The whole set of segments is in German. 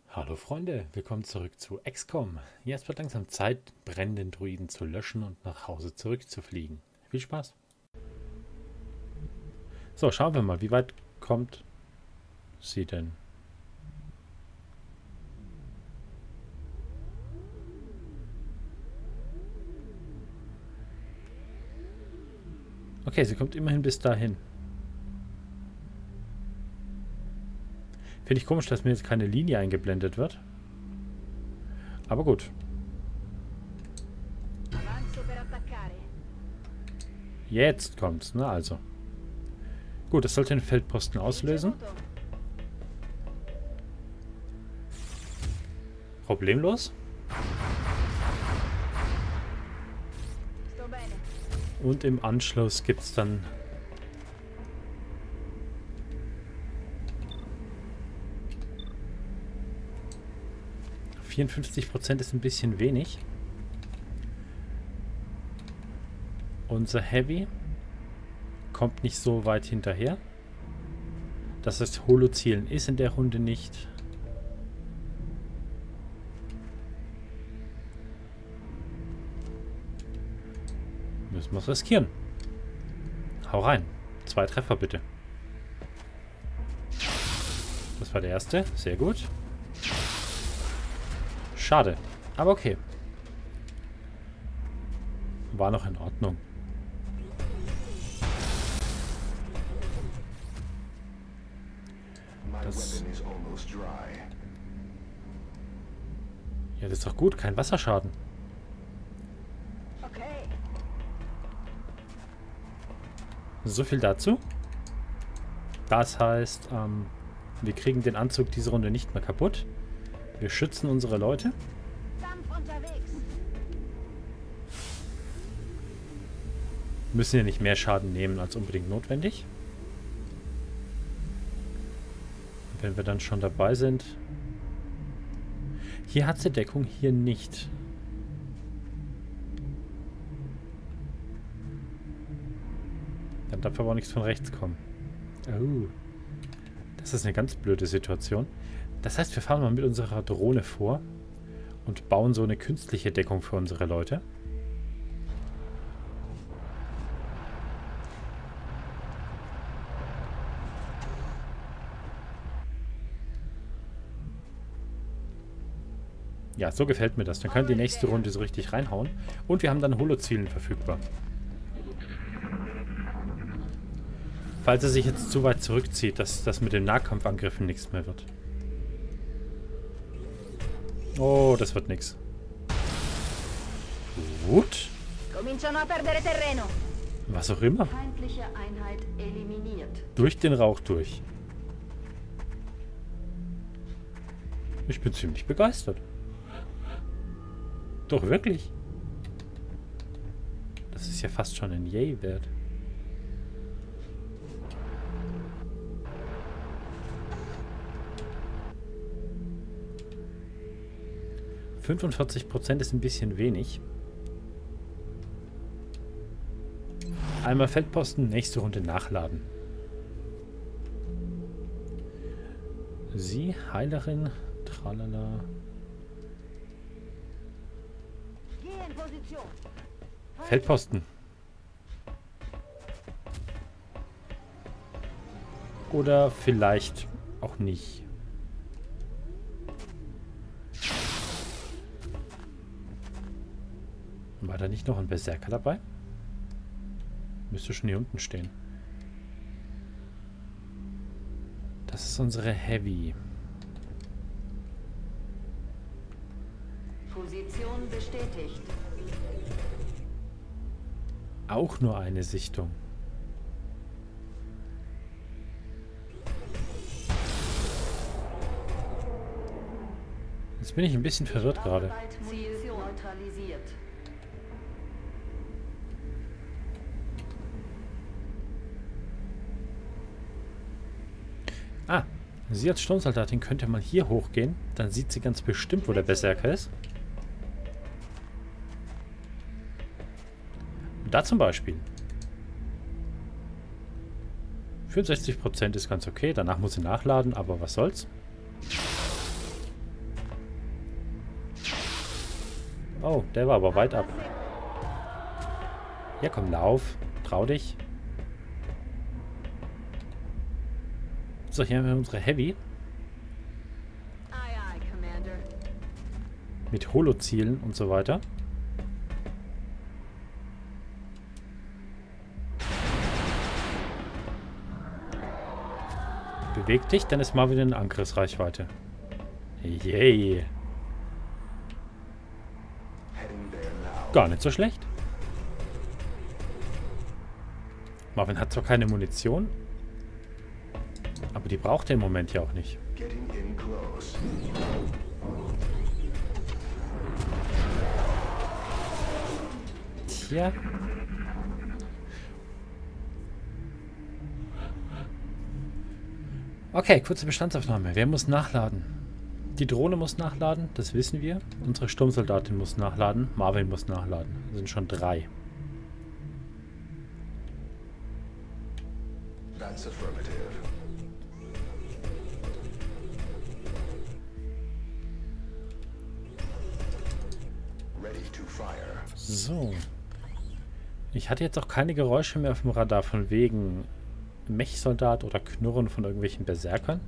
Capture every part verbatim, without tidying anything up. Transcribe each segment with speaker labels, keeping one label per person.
Speaker 1: Hallo Freunde, willkommen zurück zu X COM. Jetzt wird langsam Zeit, brennenden Druiden zu löschen und nach Hause zurückzufliegen. Viel Spaß! So, schauen wir mal, wie weit kommt sie denn? Okay, sie kommt immerhin bis dahin. Finde ich komisch, dass mir jetzt keine Linie eingeblendet wird. Aber gut. Jetzt kommt's, ne? Also. Gut, das sollte den Feldposten auslösen. Problemlos. Und im Anschluss gibt es dann vierundfünfzig Prozent ist ein bisschen wenig. Unser Heavy kommt nicht so weit hinterher. Das heißt, Holo-Zielen ist in der Runde nicht. Müssen wir es riskieren. Hau rein. Zwei Treffer bitte. Das war der erste. Sehr gut. Schade. Aber okay. War noch in Ordnung. Das ja, das ist doch gut. Kein Wasserschaden. So viel dazu. Das heißt, ähm, wir kriegen den Anzug diese Runde nicht mehr kaputt. Wir schützen unsere Leute. Müssen ja nicht mehr Schaden nehmen als unbedingt notwendig. Und wenn wir dann schon dabei sind. Hier hat sie Deckung, hier nicht. Dann darf aber auch nichts von rechts kommen. Oh. Das ist eine ganz blöde Situation. Das heißt, wir fahren mal mit unserer Drohne vor und bauen so eine künstliche Deckung für unsere Leute. Ja, so gefällt mir das. Dann können die nächste Runde so richtig reinhauen. Und wir haben dann Holo-Zielen verfügbar. Falls er sich jetzt zu weit zurückzieht, dass das mit den Nahkampfangriffen nichts mehr wird. Oh, das wird nichts. Gut. Was auch immer.
Speaker 2: Feindliche Einheit eliminiert.
Speaker 1: Durch den Rauch durch. Ich bin ziemlich begeistert. Doch, wirklich. Das ist ja fast schon ein Yay wert. fünfundvierzig Prozent ist ein bisschen wenig. Einmal Feldposten, nächste Runde nachladen. Sie, Heilerin, tralala. Feldposten. Oder vielleicht auch nicht. War da nicht noch ein Berserker dabei? Müsste schon hier unten stehen. Das ist unsere Heavy.
Speaker 2: Position bestätigt.
Speaker 1: Auch nur eine Sichtung. Jetzt bin ich ein bisschen verwirrt gerade.
Speaker 2: Ziel neutralisiert.
Speaker 1: Ah, sie als Sturmsoldatin könnte mal hier hochgehen. Dann sieht sie ganz bestimmt, wo der Berserker ist. Und da zum Beispiel. vierundsechzig Prozent ist ganz okay. Danach muss sie nachladen, aber was soll's. Oh, der war aber weit ab. Ja, komm, lauf. Trau dich. So, hier haben wir unsere Heavy. Mit Holo-Zielen und so weiter. Beweg dich, dann ist Marvin in Angriffsreichweite. Yay. Gar nicht so schlecht. Marvin hat zwar keine Munition, aber die braucht er im Moment ja auch nicht. Tja. Okay, kurze Bestandsaufnahme. Wer muss nachladen? Die Drohne muss nachladen, das wissen wir. Unsere Sturmsoldatin muss nachladen. Marvin muss nachladen. Das sind schon drei.
Speaker 3: That's affirmative. Ready to fire.
Speaker 1: So. Ich hatte jetzt auch keine Geräusche mehr auf dem Radar von wegen Mech-Soldat oder Knurren von irgendwelchen Berserkern.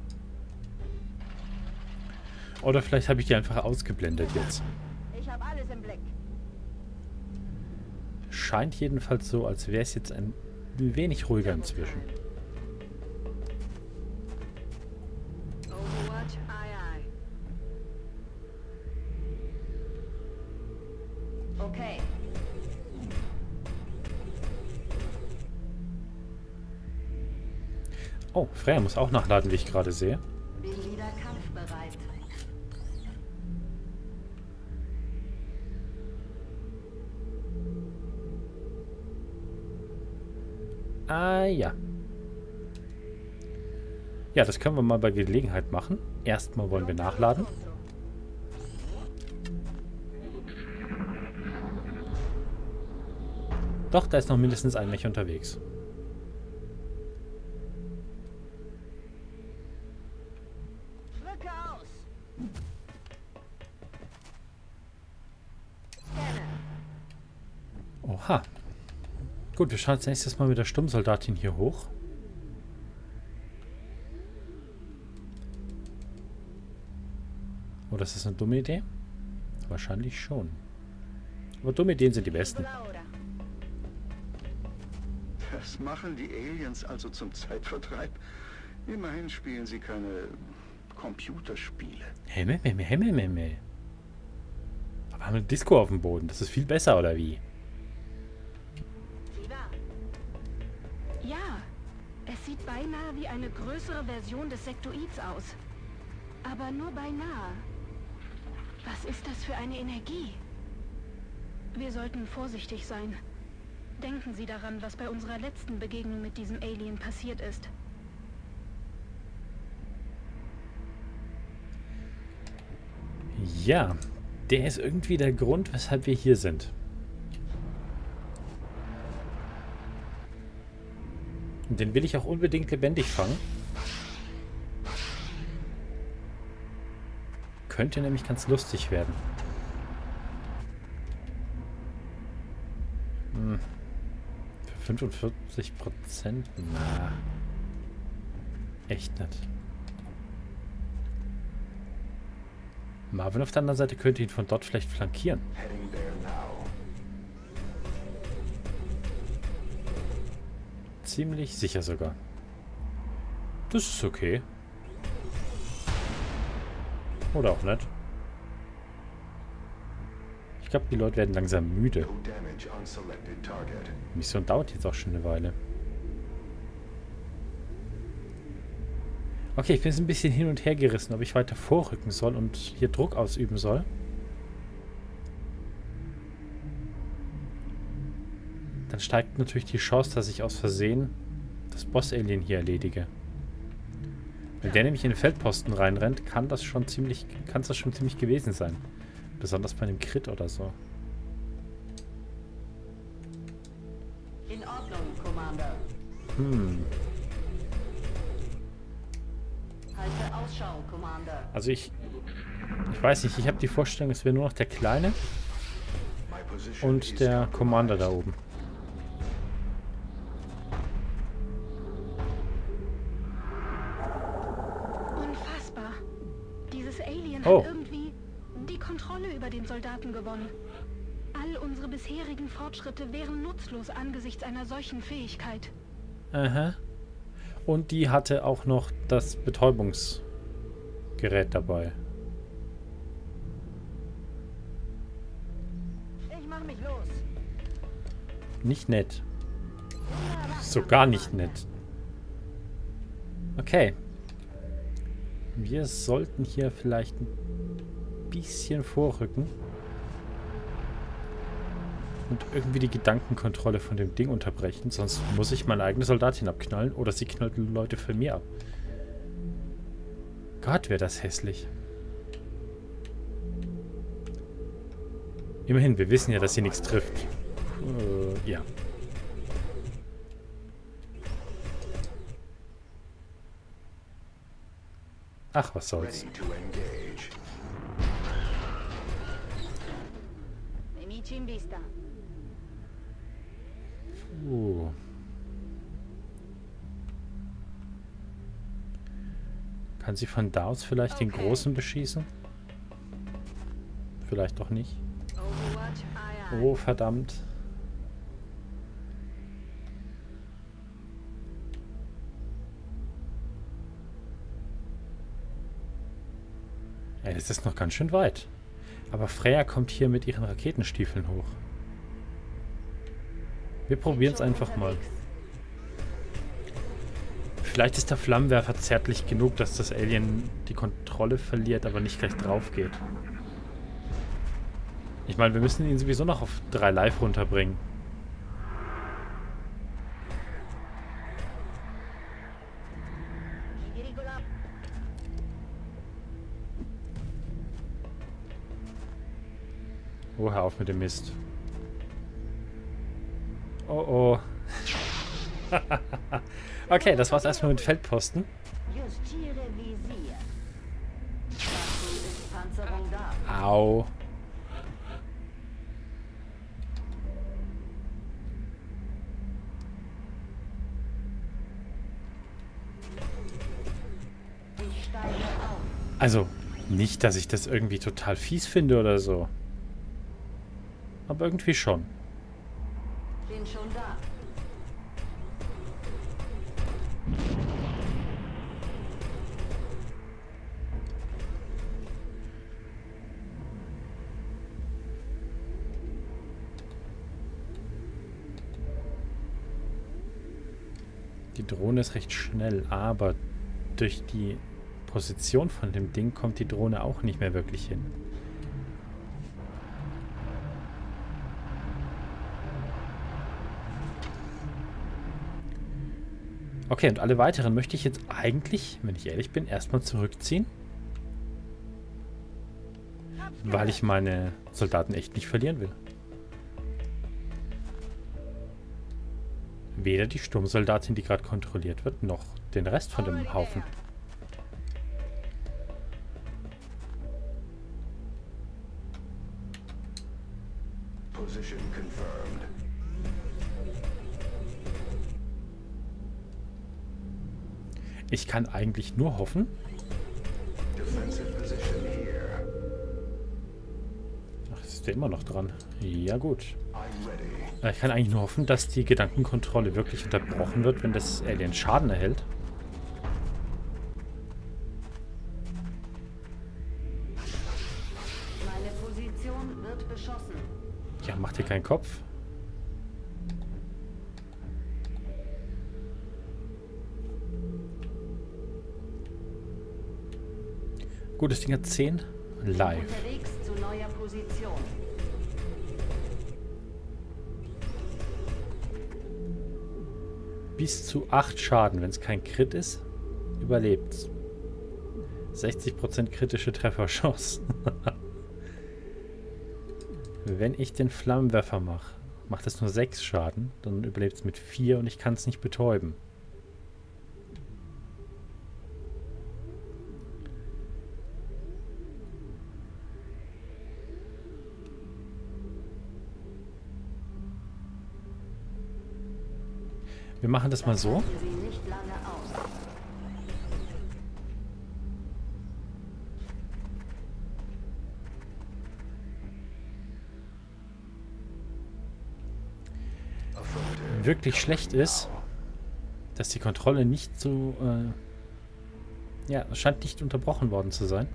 Speaker 1: Oder vielleicht habe ich die einfach ausgeblendet jetzt.
Speaker 2: Ich habe alles im Blick.
Speaker 1: Scheint jedenfalls so, als wäre es jetzt ein wenig ruhiger inzwischen.
Speaker 2: Overwatch, aye, aye. Okay.
Speaker 1: Oh, Freya muss auch nachladen, wie ich gerade sehe.
Speaker 2: Bin wieder kampfbereit.
Speaker 1: Ah, ja. Ja, das können wir mal bei Gelegenheit machen. Erstmal wollen wir nachladen. Doch, da ist noch mindestens ein Mech unterwegs.
Speaker 2: Drücke aus. Scanne.
Speaker 1: Oha. Gut, wir schauen als nächstes mal mit der Sturmsoldatin hier hoch. Oder ist das eine dumme Idee? Wahrscheinlich schon. Aber dumme Ideen sind die besten.
Speaker 3: Das machen die Aliens also zum Zeitvertreib. Immerhin spielen sie keine Computerspiele.
Speaker 1: Himmel, Himmel, Himmel, Himmel. Aber wir haben eine Disco auf dem Boden. Das ist viel besser, oder wie?
Speaker 4: Ja, es sieht beinahe wie eine größere Version des Sektoids aus. Aber nur beinahe. Was ist das für eine Energie? Wir sollten vorsichtig sein. Denken Sie daran, was bei unserer letzten Begegnung mit diesem Alien passiert ist.
Speaker 1: Ja, der ist irgendwie der Grund, weshalb wir hier sind. Und den will ich auch unbedingt lebendig fangen. Könnte nämlich ganz lustig werden. Hm. Für fünfundvierzig Prozent? Na. Echt nicht. Marvin auf der anderen Seite könnte ihn von dort vielleicht flankieren. Ziemlich sicher sogar. Das ist okay. Oder auch nicht. Ich glaube, die Leute werden langsam müde. Die Mission dauert jetzt auch schon eine Weile. Okay, ich bin jetzt ein bisschen hin und her gerissen, ob ich weiter vorrücken soll und hier Druck ausüben soll. Dann steigt natürlich die Chance, dass ich aus Versehen das Boss-Alien hier erledige. Wenn der nämlich in den Feldposten reinrennt, kann das schon ziemlich, kann das schon ziemlich gewesen sein. Besonders bei einem Crit oder so.
Speaker 2: In Ordnung, Commander.
Speaker 1: Hm.
Speaker 2: Halte Ausschau, Commander.
Speaker 1: Also ich Ich weiß nicht, ich habe die Vorstellung, es wäre nur noch der Kleine und der Commander da oben.
Speaker 4: Unfassbar. Dieses Alien
Speaker 1: Oh.
Speaker 4: hat irgendwie die Kontrolle über den Soldaten gewonnen. All unsere bisherigen Fortschritte wären nutzlos angesichts einer solchen Fähigkeit.
Speaker 1: Aha. Und die hatte auch noch das Betäubungsgerät dabei.
Speaker 2: Ich mach mich los.
Speaker 1: Nicht nett. So gar nicht nett. Okay. Wir sollten hier vielleicht ein bisschen vorrücken. Und irgendwie die Gedankenkontrolle von dem Ding unterbrechen. Sonst muss ich meine eigene Soldatin abknallen. Oder sie knallt Leute für mir ab. Gott, wäre das hässlich. Immerhin, wir wissen ja, dass sie nichts trifft. Äh, ja. Ach, was soll's.
Speaker 2: Nemici in vista.
Speaker 1: Uh. Kann sie von da aus vielleicht den
Speaker 2: Okay.
Speaker 1: Großen beschießen? Vielleicht auch nicht.
Speaker 2: Overwatch, aye, aye.
Speaker 1: Oh, verdammt. Ey, das ist noch ganz schön weit. Aber Freya kommt hier mit ihren Raketenstiefeln hoch. Wir probieren es einfach mal. Vielleicht ist der Flammenwerfer zärtlich genug, dass das Alien die Kontrolle verliert, aber nicht gleich drauf geht. Ich meine, wir müssen ihn sowieso noch auf drei Live runterbringen.
Speaker 2: Dirigola.
Speaker 1: Oh, hör auf mit dem Mist. Oh, oh. Okay, das war's erstmal mit Feldposten.
Speaker 2: Justiere Visier. Dazu ist Panzerung da.
Speaker 1: Au.
Speaker 2: Ich steige auf.
Speaker 1: Also, nicht, dass ich das irgendwie total fies finde oder so. Aber irgendwie schon.
Speaker 2: Bin schon da.
Speaker 1: Die Drohne ist recht schnell, aber durch die Position von dem Ding kommt die Drohne auch nicht mehr wirklich hin. Okay, und alle weiteren möchte ich jetzt eigentlich, wenn ich ehrlich bin, erstmal zurückziehen. Weil ich meine Soldaten echt nicht verlieren will. Weder die Sturmsoldatin, die gerade kontrolliert wird, noch den Rest von dem Haufen.
Speaker 3: Position confirmed.
Speaker 1: Ich kann eigentlich nur hoffen.
Speaker 3: Defensive position here.
Speaker 1: Ach, ist der immer noch dran? Ja gut.
Speaker 3: I'm ready.
Speaker 1: Äh, Ich kann eigentlich nur hoffen, dass die Gedankenkontrolle wirklich unterbrochen wird, wenn das Alien Schaden erhält.
Speaker 2: Meine Position wird beschossen.
Speaker 1: Ja, mach dir keinen Kopf. Gut, das Ding hat zehn. Live.
Speaker 2: Unterwegs zu neuer Position.
Speaker 1: Bis zu acht Schaden, wenn es kein Crit ist, überlebt's. sechzig Prozent kritische Trefferchance. Wenn ich den Flammenwerfer mache, macht es nur sechs Schaden, dann überlebt es mit vier und ich kann es nicht betäuben. Wir machen das mal so.
Speaker 2: Halten Sie nicht lange aus.
Speaker 1: Wirklich schlecht ist, dass die Kontrolle nicht so, äh, ja, es scheint nicht unterbrochen worden zu sein.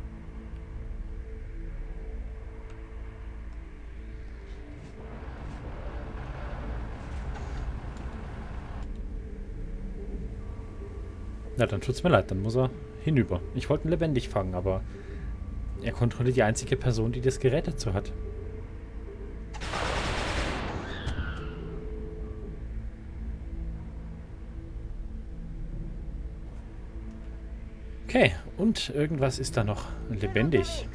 Speaker 1: Na, dann tut's mir leid, dann muss er hinüber. Ich wollte ihn lebendig fangen, aber er kontrolliert die einzige Person, die das Gerät dazu hat. Okay, und irgendwas ist da noch lebendig.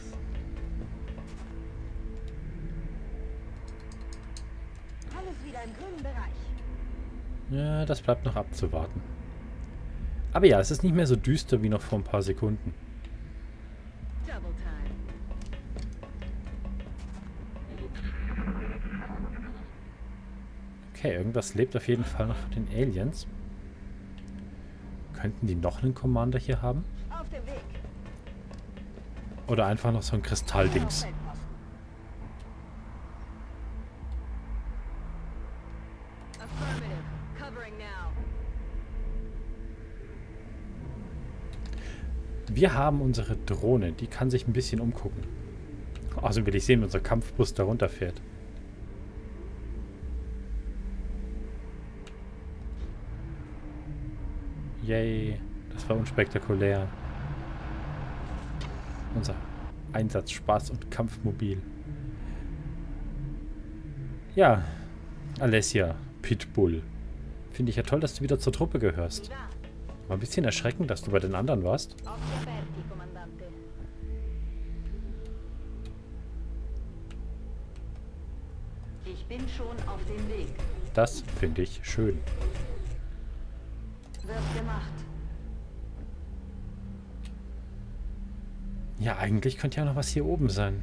Speaker 4: Alles wieder im grünen Bereich.
Speaker 1: Ja, das bleibt noch abzuwarten. Aber ja, es ist nicht mehr so düster wie noch vor ein paar Sekunden.
Speaker 4: Double time.
Speaker 1: Okay, irgendwas lebt auf jeden Fall noch von den Aliens. Könnten die noch einen Commander hier haben?
Speaker 4: Auf dem Weg.
Speaker 1: Oder einfach noch so ein Kristalldings.
Speaker 4: Affirmative. Covering now.
Speaker 1: Wir haben unsere Drohne, die kann sich ein bisschen umgucken. Also will ich sehen, wie unser Kampfbus da runterfährt. Yay, das war unspektakulär. Unser Einsatz, Spaß und Kampfmobil. Ja, Alessia, Pitbull. Finde ich ja toll, dass du wieder zur Truppe gehörst. War ein bisschen erschreckend, dass du bei den anderen warst.
Speaker 4: Occhi aperti, Kommandante.
Speaker 2: Ich bin schon auf dem Weg.
Speaker 1: Das finde ich schön.
Speaker 2: Wird gemacht.
Speaker 1: Ja, eigentlich könnte ja noch was hier oben sein.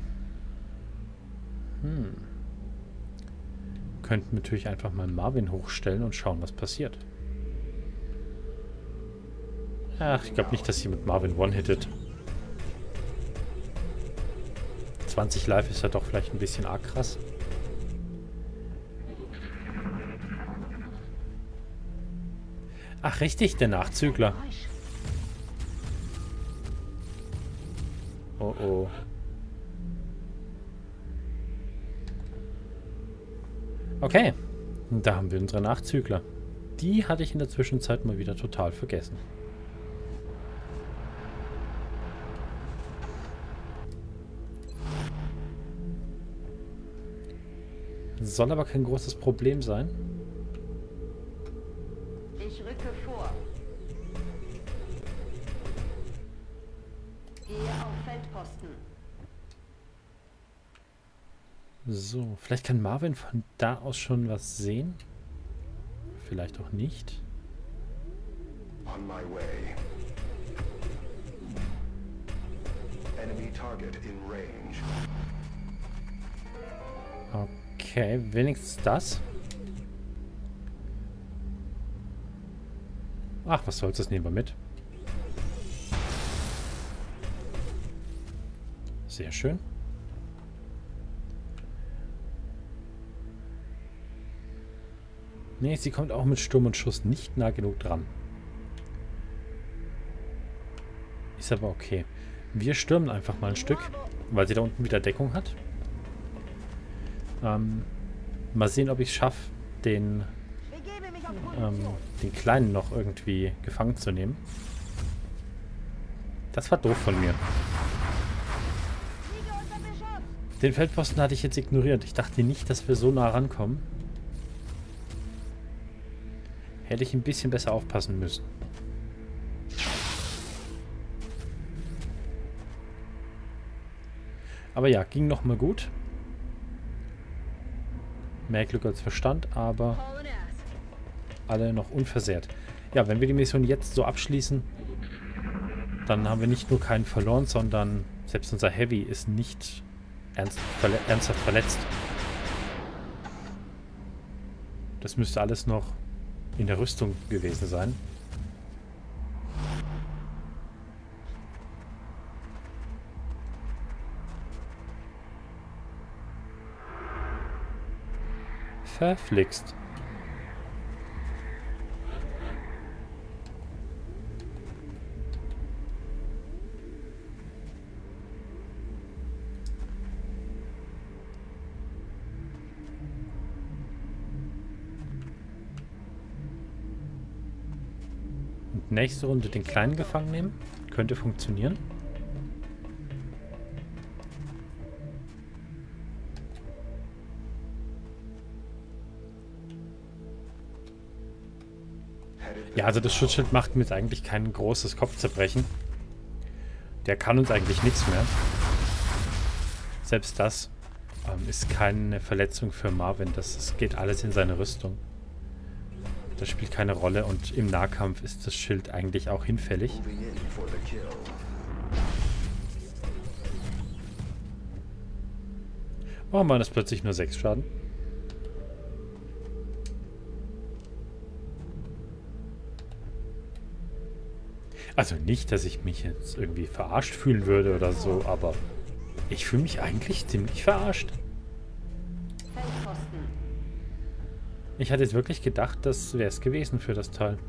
Speaker 1: Hm. Könnten natürlich einfach mal Marvin hochstellen und schauen, was passiert. Ach, ich glaube nicht, dass jemand Marvin one-hittet. zwanzig Live ist ja doch vielleicht ein bisschen arg krass. Ach, richtig, der Nachzügler. Oh oh. Okay, da haben wir unsere Nachzügler. Die hatte ich in der Zwischenzeit mal wieder total vergessen. Soll aber kein großes Problem sein.
Speaker 2: Ich rücke vor. Gehe auf Feldposten.
Speaker 1: So, vielleicht kann Marvin von da aus schon was sehen. Vielleicht auch nicht.
Speaker 3: On my way. Enemy target in range.
Speaker 1: Okay, wenigstens das. Ach, was soll's, das nehmen wir mit. Sehr schön. Nee, sie kommt auch mit Sturm und Schuss nicht nah genug dran. Ist aber okay. Wir stürmen einfach mal ein Stück, weil sie da unten wieder Deckung hat. Ähm, mal sehen, ob ich es schaffe, den,
Speaker 4: Begebe mich auf
Speaker 1: ähm,
Speaker 4: Position.
Speaker 1: den Kleinen noch irgendwie gefangen zu nehmen. Das war doof von mir.
Speaker 4: Fliege unter Beschuss.
Speaker 1: Den Feldposten hatte ich jetzt ignoriert. Ich dachte nicht, dass wir so nah rankommen. Hätte ich ein bisschen besser aufpassen müssen. Aber ja, ging noch mal gut. Mehr Glück als Verstand, aber
Speaker 4: Haul and ass.
Speaker 1: alle noch unversehrt. Ja, wenn wir die Mission jetzt so abschließen, dann haben wir nicht nur keinen verloren, sondern selbst unser Heavy ist nicht ernst, verle ernsthaft verletzt. Das müsste alles noch, in der Rüstung gewesen sein. Verflixt. Und nächste Runde den Kleinen gefangen nehmen. Könnte funktionieren. Ja, also das Schutzschild macht mir jetzt eigentlich kein großes Kopfzerbrechen. Der kann uns eigentlich nichts mehr. Selbst das ähm, ist keine Verletzung für Marvin. Das, das geht alles in seine Rüstung. Das spielt keine Rolle und im Nahkampf ist das Schild eigentlich auch hinfällig. Warum waren das plötzlich nur sechs Schaden? Also nicht, dass ich mich jetzt irgendwie verarscht fühlen würde oder so, aber ich fühle mich eigentlich ziemlich verarscht. Ich hatte jetzt wirklich gedacht, das wäre es gewesen für das Teil.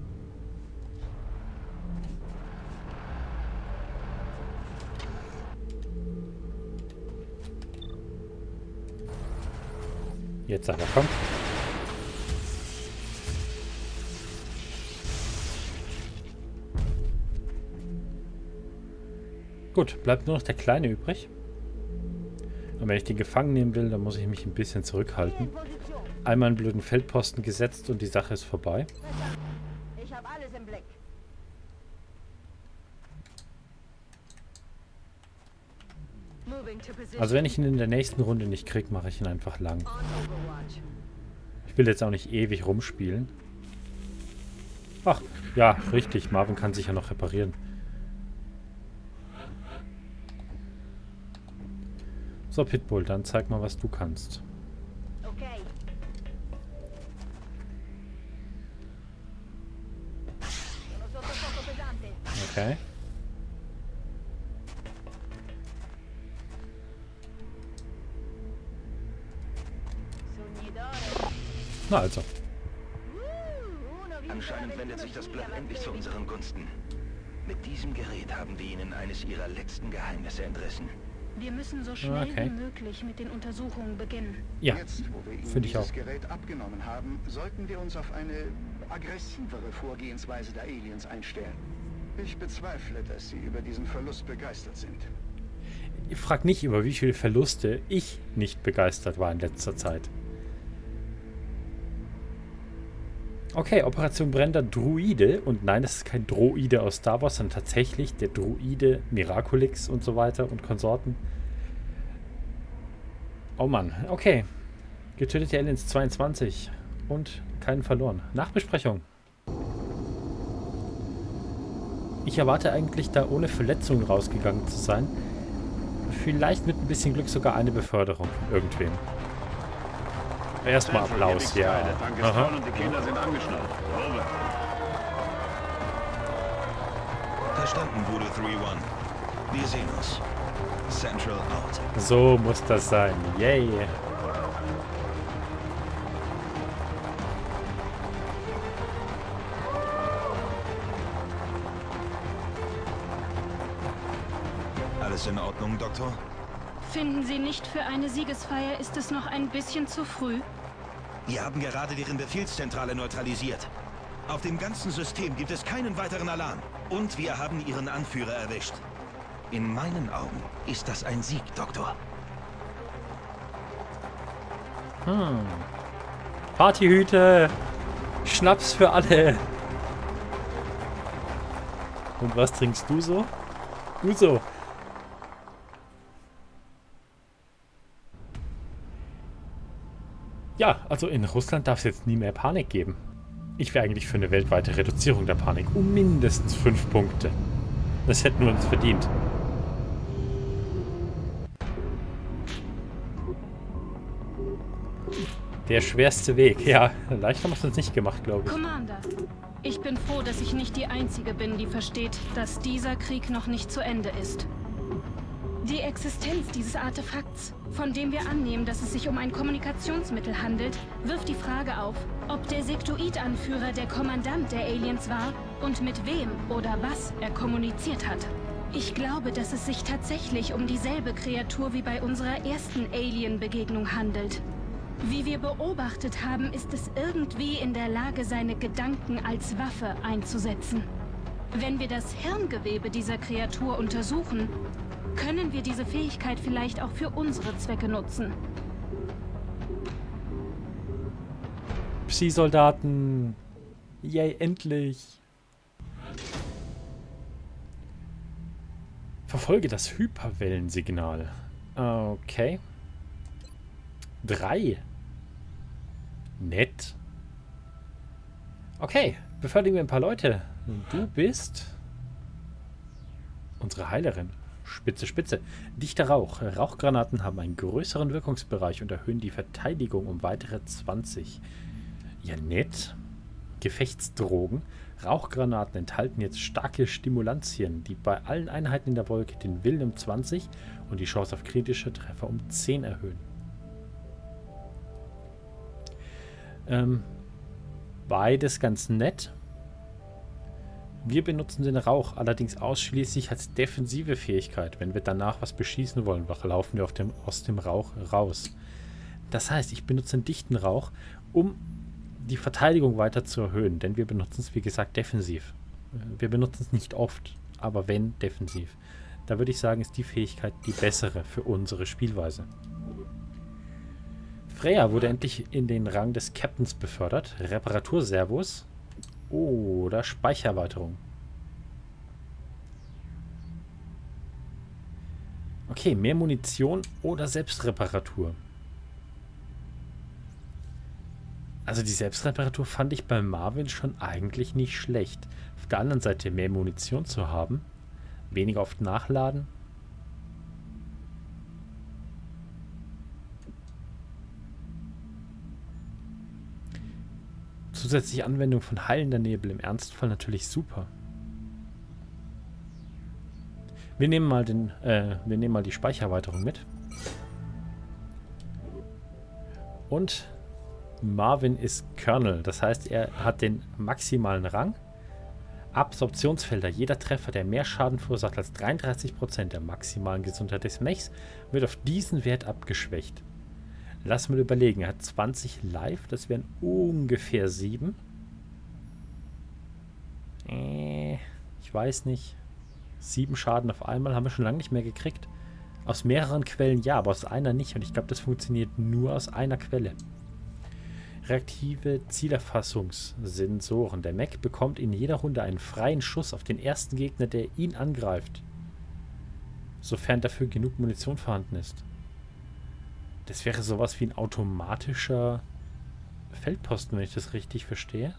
Speaker 1: Jetzt aber komm. Gut, bleibt nur noch der Kleine übrig. Und wenn ich den gefangen nehmen will, dann muss ich mich ein bisschen zurückhalten. Einmal einen blöden Feldposten gesetzt und die Sache ist vorbei.
Speaker 2: Ich habe alles im Blick.
Speaker 1: Also wenn ich ihn in der nächsten Runde nicht kriege, mache ich ihn einfach lang. Ich will jetzt auch nicht ewig rumspielen. Ach, ja, richtig. Marvin kann sich ja noch reparieren. So, Pitbull, dann zeig mal, was du kannst.
Speaker 2: Okay.
Speaker 1: Okay. Na also.
Speaker 5: Anscheinend wendet sich das Blatt endlich zu unseren Gunsten. Mit diesem Gerät haben wir ihnen eines ihrer letzten Geheimnisse entrissen.
Speaker 4: Wir müssen so schnell
Speaker 1: Okay.
Speaker 4: wie möglich mit den Untersuchungen beginnen.
Speaker 1: Ja,
Speaker 3: Jetzt, wo wir Ihnen
Speaker 1: finde ich auch.
Speaker 3: dieses Gerät abgenommen haben, sollten wir uns auf eine aggressivere Vorgehensweise der Aliens einstellen. Ich bezweifle, dass Sie über diesen Verlust begeistert sind.
Speaker 1: Ich frage nicht, über wie viele Verluste ich nicht begeistert war in letzter Zeit. Okay, Operation Brennender Druide. Und nein, das ist kein Droide aus Star Wars, sondern tatsächlich der Druide Miraculix und so weiter und Konsorten. Oh Mann, okay. Getötete Aliens zweiundzwanzig. Und keinen verloren. Nachbesprechung. Ich erwarte eigentlich, da ohne Verletzungen rausgegangen zu sein. Vielleicht mit ein bisschen Glück sogar eine Beförderung von irgendwem. Erstmal Applaus, ja. Aha.
Speaker 6: Und die Kinder sind angeschnallt. Over.
Speaker 5: Verstanden, Voodoo drei eins. Wir sehen uns. Central out.
Speaker 1: So muss das sein. Yay.
Speaker 5: Alles in Ordnung, Doktor?
Speaker 4: Finden Sie nicht, für eine Siegesfeier ist es noch ein bisschen zu früh?
Speaker 5: Wir haben gerade deren Befehlszentrale neutralisiert. Auf dem ganzen System gibt es keinen weiteren Alarm. Und wir haben ihren Anführer erwischt. In meinen Augen ist das ein Sieg, Doktor.
Speaker 1: Hm. Partyhüte. Schnaps für alle. Und was trinkst du so? Uso. Ja, also in Russland darf es jetzt nie mehr Panik geben. Ich wäre eigentlich für eine weltweite Reduzierung der Panik um mindestens fünf Punkte. Das hätten wir uns verdient. Der schwerste Weg. Ja, leichter haben wir es uns nicht gemacht, glaube ich.
Speaker 4: Commander, ich bin froh, dass ich nicht die Einzige bin, die versteht, dass dieser Krieg noch nicht zu Ende ist. Die Existenz dieses Artefakts, von dem wir annehmen, dass es sich um ein Kommunikationsmittel handelt, wirft die Frage auf, ob der Sektoid-Anführer der Kommandant der Aliens war und mit wem oder was er kommuniziert hat. Ich glaube, dass es sich tatsächlich um dieselbe Kreatur wie bei unserer ersten Alien-Begegnung handelt. Wie wir beobachtet haben, ist es irgendwie in der Lage, seine Gedanken als Waffe einzusetzen. Wenn wir das Hirngewebe dieser Kreatur untersuchen, können wir diese Fähigkeit vielleicht auch für unsere Zwecke nutzen.
Speaker 1: Psi-Soldaten! Yay, endlich! Verfolge das Hyperwellensignal. Okay. Drei. Nett. Okay, befördigen wir ein paar Leute. Du bist unsere Heilerin. Spitze, spitze. Dichter Rauch. Rauchgranaten haben einen größeren Wirkungsbereich und erhöhen die Verteidigung um weitere zwanzig. Ja, nett. Gefechtsdrogen. Rauchgranaten enthalten jetzt starke Stimulantien, die bei allen Einheiten in der Wolke den Willen um zwanzig und die Chance auf kritische Treffer um zehn erhöhen. Ähm, beides ganz nett. Wir benutzen den Rauch allerdings ausschließlich als defensive Fähigkeit. Wenn wir danach was beschießen wollen, laufen wir auf dem, aus dem Rauch raus. Das heißt, ich benutze einen dichten Rauch, um die Verteidigung weiter zu erhöhen, denn wir benutzen es, wie gesagt, defensiv. Wir benutzen es nicht oft, aber wenn, defensiv. Da würde ich sagen, ist die Fähigkeit die bessere für unsere Spielweise. Freya wurde endlich in den Rang des Captains befördert. Reparaturservos oder Speichererweiterung. Okay, mehr Munition oder Selbstreparatur. Also die Selbstreparatur fand ich bei Marvin schon eigentlich nicht schlecht. Auf der anderen Seite mehr Munition zu haben, weniger oft nachladen. Zusätzliche Anwendung von heilender Nebel im Ernstfall natürlich super. Wir nehmen mal den, äh, wir nehmen mal die Speichererweiterung mit. Und Marvin ist Colonel, das heißt, er hat den maximalen Rang. Absorptionsfelder. Jeder Treffer, der mehr Schaden verursacht als dreiunddreißig Prozent der maximalen Gesundheit des Mechs, wird auf diesen Wert abgeschwächt. Lass mal überlegen, er hat zwanzig Live, das wären ungefähr sieben. Äh, ich weiß nicht. sieben Schaden auf einmal haben wir schon lange nicht mehr gekriegt. Aus mehreren Quellen ja, aber aus einer nicht. Und ich glaube, das funktioniert nur aus einer Quelle. Reaktive Zielerfassungssensoren. Der Mech bekommt in jeder Runde einen freien Schuss auf den ersten Gegner, der ihn angreift. Sofern dafür genug Munition vorhanden ist. Das wäre sowas wie ein automatischer Feldposten, wenn ich das richtig verstehe.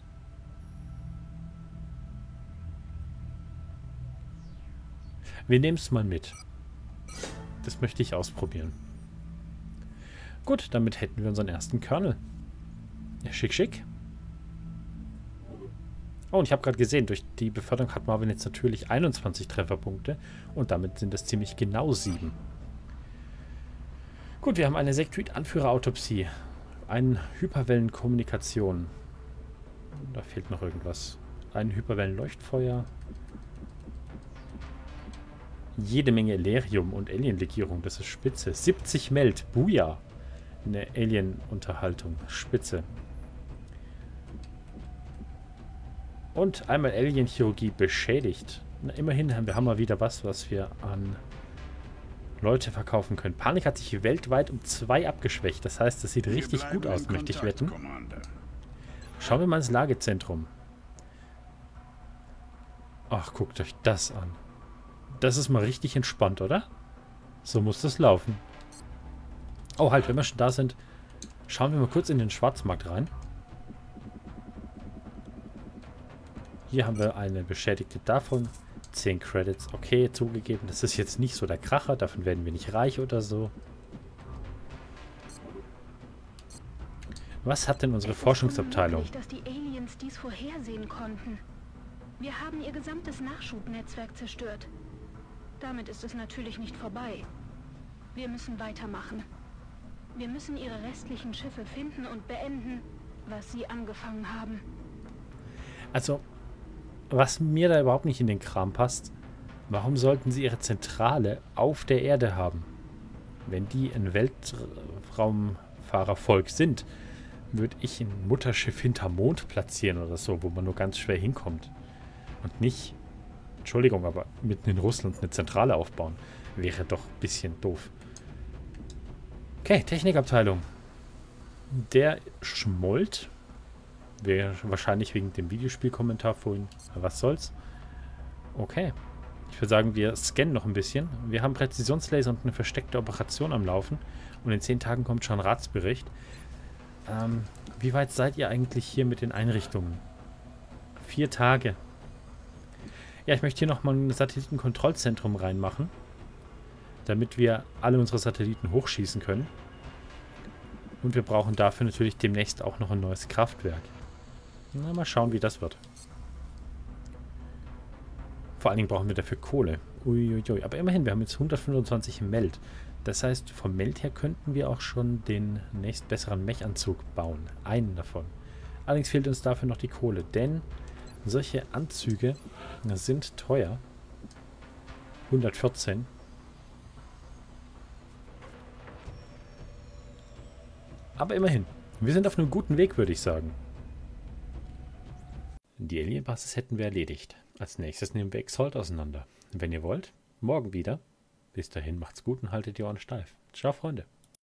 Speaker 1: Wir nehmen es mal mit. Das möchte ich ausprobieren. Gut, damit hätten wir unseren ersten Colonel. Ja, schick, schick. Oh, und ich habe gerade gesehen, durch die Beförderung hat Marvin jetzt natürlich einundzwanzig Trefferpunkte und damit sind es ziemlich genau sieben. Gut, wir haben eine Sektoid-Anführer-Autopsie. Eine Hyperwellenkommunikation. Da fehlt noch irgendwas. Ein Hyperwellenleuchtfeuer. Jede Menge Elerium und Alien-Legierung. Das ist spitze. siebzig Meld. Buja. Eine Alien-Unterhaltung. Spitze. Und einmal Alien-Chirurgie beschädigt. Na, immerhin haben wir haben mal wieder was, was wir an Leute verkaufen können. Panik hat sich weltweit um zwei abgeschwächt. Das heißt, das sieht richtig gut aus, möchte ich wetten. Schauen wir mal ins Lagezentrum. Ach, guckt euch das an. Das ist mal richtig entspannt, oder? So muss das laufen. Oh, halt, wenn wir schon da sind, schauen wir mal kurz in den Schwarzmarkt rein. Hier haben wir eine beschädigte davon. zehn Credits. Okay, zugegeben. Das ist jetzt nicht so der Kracher. Davon werden wir nicht reich oder so. Was hat denn unsere
Speaker 4: Es ist
Speaker 1: Forschungsabteilung?
Speaker 4: unmöglich, dass die Aliens dies vorhersehen konnten. Wir haben ihr gesamtes Nachschubnetzwerk zerstört. Damit ist es natürlich nicht vorbei. Wir müssen weitermachen. Wir müssen ihre restlichen Schiffe finden und beenden, was sie angefangen haben.
Speaker 1: Also, was mir da überhaupt nicht in den Kram passt, warum sollten sie ihre Zentrale auf der Erde haben? Wenn die ein Weltraumfahrervolk sind, würde ich ein Mutterschiff hinterm Mond platzieren oder so, wo man nur ganz schwer hinkommt. Und nicht, Entschuldigung, aber mitten in Russland eine Zentrale aufbauen. Wäre doch ein bisschen doof. Okay, Technikabteilung. Der schmollt. Wäre wahrscheinlich wegen dem Videospielkommentar vorhin. Was soll's? Okay. Ich würde sagen, wir scannen noch ein bisschen. Wir haben Präzisionslaser und eine versteckte Operation am Laufen. Und in zehn Tagen kommt schon ein Ratsbericht. Ähm, wie weit seid ihr eigentlich hier mit den Einrichtungen? Vier Tage. Ja, ich möchte hier nochmal ein Satellitenkontrollzentrum reinmachen. Damit wir alle unsere Satelliten hochschießen können. Und wir brauchen dafür natürlich demnächst auch noch ein neues Kraftwerk. Na, mal schauen, wie das wird. Vor allen Dingen brauchen wir dafür Kohle. Uiuiui. Aber immerhin, wir haben jetzt hundertfünfundzwanzig Meld. Das heißt, vom Meld her könnten wir auch schon den nächstbesseren Mechanzug bauen. Einen davon. Allerdings fehlt uns dafür noch die Kohle, denn solche Anzüge sind teuer. hundertvierzehn. Aber immerhin, wir sind auf einem guten Weg, würde ich sagen. Die Alien-Basis hätten wir erledigt. Als nächstes nehmen wir Exalt auseinander. Wenn ihr wollt, morgen wieder. Bis dahin macht's gut und haltet die Ohren steif. Ciao, Freunde.